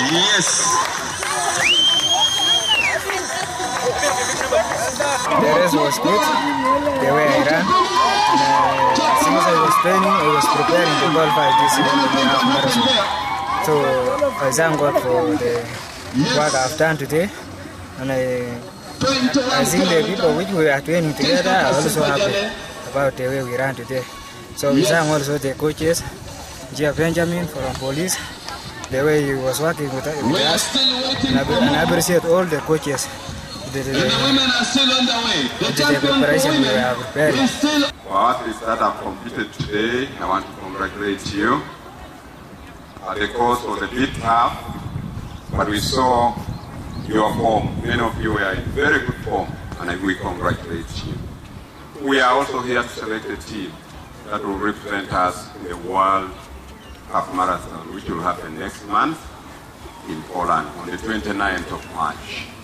Yes. The race was good, the way I ran. And, since I was training, I was preparing to qualify this half marathon. So I thank God for the work I've done today. And I think the people which we are training together are also happy about the way we ran today. So we thank also the coaches, Benjamin from police, the way he was working with us. And I appreciate all the coaches. The women are still on the way. The preparation we are preparing. For athletes that have competed today, I want to congratulate you. The course was a bit tough, but we saw your form. Many of you were in very good form, and we congratulate you. We are also here to select a team that will represent us in the World Half Marathon, which will happen next month in Poland on the 29th of March.